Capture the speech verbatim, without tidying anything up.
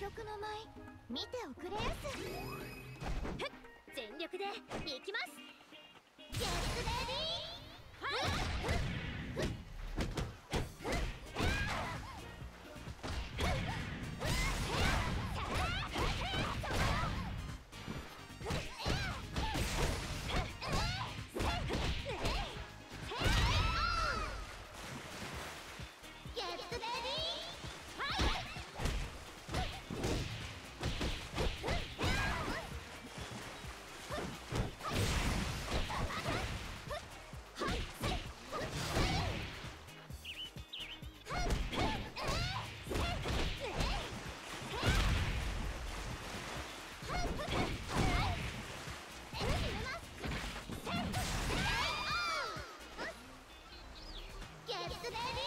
曲の舞見ておくれやす。ふっ、全力でいきます。ゲッツレディーファイト。ゲッツレディ